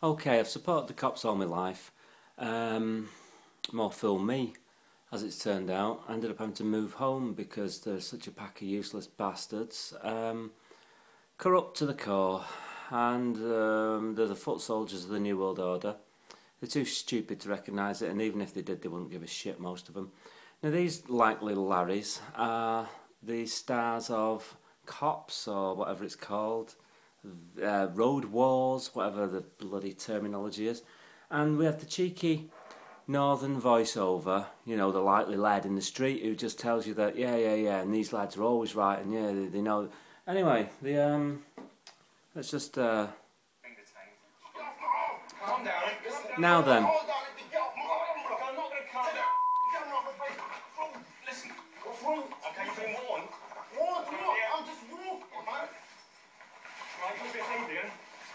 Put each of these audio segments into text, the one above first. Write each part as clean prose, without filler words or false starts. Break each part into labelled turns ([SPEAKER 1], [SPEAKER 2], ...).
[SPEAKER 1] Okay, I've supported the cops all my life. More fool me, as it's turned out. I ended up having to move home because they're such a pack of useless bastards. Corrupt to the core, and they're the foot soldiers of the New World Order. They're too stupid to recognise it, and even if they did, they wouldn't give a shit, most of them. Now, these like little Larrys are the stars of Cops, or whatever it's called, Road Wars, whatever the bloody terminology is. And we have the cheeky northern voiceover, you know, the likely lad in the street who just tells you that, yeah, and these lads are always right, and yeah, they know. Anyway, let's just,
[SPEAKER 2] Calm down.
[SPEAKER 1] Now then.
[SPEAKER 2] I'm not going to calm down. Listen, what's wrong? Okay, you've been warned.
[SPEAKER 3] Warned? What? I'm just walking, man.
[SPEAKER 2] Right, good behaviour.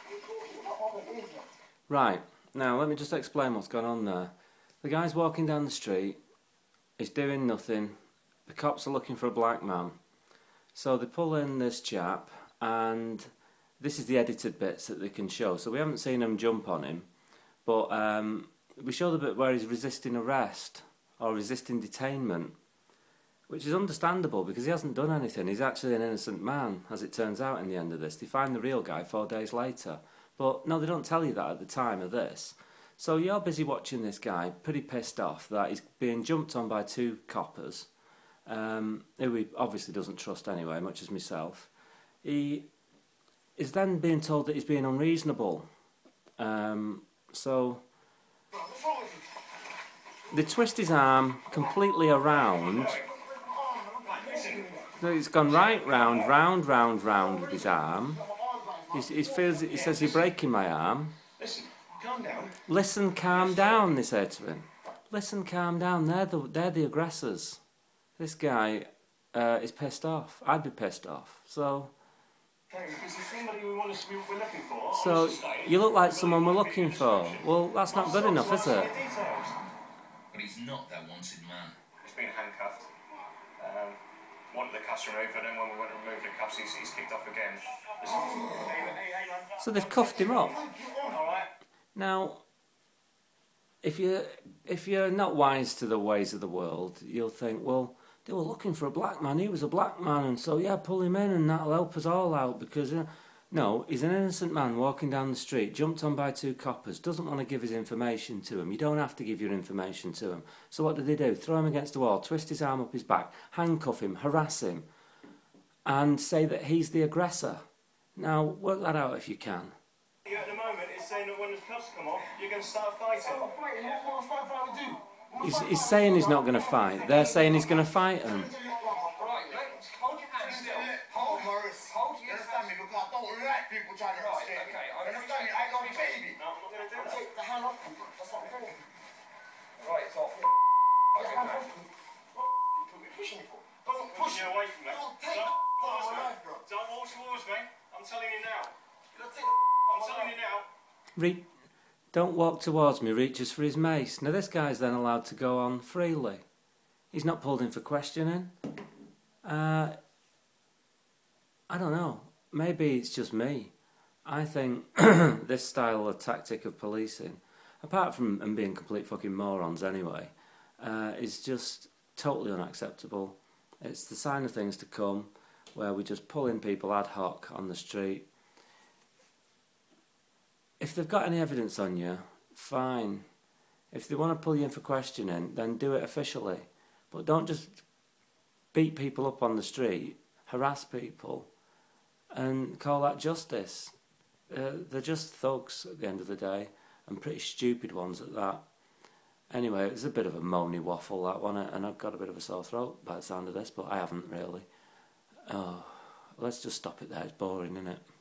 [SPEAKER 1] Right, now let me just explain what's gone on there. The guy's walking down the street, he's doing nothing, the cops are looking for a black man. So they pull in this chap, and this is the edited bits that they can show. So we haven't seen him jump on him, but we show the bit where he's resisting arrest, or resisting detainment, which is understandable because he hasn't done anything. He's actually an innocent man, as it turns out in the end of this. They find the real guy 4 days later. But no, they don't tell you that at the time of this. So you're busy watching this guy, pretty pissed off that he's being jumped on by two coppers, who he obviously doesn't trust anyway, much as myself. He is then being told that he's being unreasonable. So they twist his arm completely around. So he's gone right round with his arm. He says, "You're breaking my arm."
[SPEAKER 2] Listen, calm down.
[SPEAKER 1] Listen, calm down, they said to him. Listen, calm down, they're the aggressors. This guy is pissed off. I'd be pissed off. So...
[SPEAKER 2] Okay, is there somebody we're looking for?
[SPEAKER 1] So, you look like someone we're looking for. Well, that's not good enough, is it?
[SPEAKER 4] But he's not that wanted man.
[SPEAKER 2] He's been handcuffed. Wanted the cuffs removed, but then when we went to remove the cuffs, he's kicked off again.
[SPEAKER 1] So they've cuffed him up.
[SPEAKER 2] Alright.
[SPEAKER 1] Now, if you're not wise to the ways of the world, you'll think, well, they were looking for a black man, he was a black man, and so yeah, pull him in and that'll help us all out, because no, he's an innocent man walking down the street, jumped on by two coppers, doesn't want to give his information to him. You don't have to give your information to him. So what do? Throw him against the wall, twist his arm up his back, handcuff him, harass him, and say that he's the aggressor. Now, work that out if you can.
[SPEAKER 2] You at the moment is saying that when the cuffs come off, you're going to start fighting.
[SPEAKER 1] He's saying he's not going to fight. They're saying he's going to fight him.
[SPEAKER 2] Hold your hands still.
[SPEAKER 3] Hold your understand me, because I don't like people trying to scare me. Understand me? I ain't no baby.
[SPEAKER 2] No, I'm not going to do that.
[SPEAKER 3] Take the hand off me. That's what I'm saying.
[SPEAKER 2] Right, it's off.
[SPEAKER 3] What you pushing me for? Don't push
[SPEAKER 2] me away from me.
[SPEAKER 3] Don't take the bro.
[SPEAKER 2] Don't walk towards me. I'm telling you now.
[SPEAKER 3] Don't take the
[SPEAKER 2] I'm telling you now.
[SPEAKER 1] Don't walk towards me, reaches for his mace. Now this guy's then allowed to go on freely. He's not pulled in for questioning. I don't know. Maybe it's just me. I think this style of tactic of policing, apart from them being complete fucking morons anyway, is just totally unacceptable. It's the sign of things to come, where we just pull in people ad hoc on the street. If they've got any evidence on you, fine. If they want to pull you in for questioning, then do it officially. But don't just beat people up on the street, harass people, and call that justice. They're just thugs at the end of the day, and pretty stupid ones at that. Anyway, it's a bit of a moany waffle, that one, and I've got a bit of a sore throat by the sound of this, but I haven't really. Oh, let's just stop it there, it's boring, isn't it?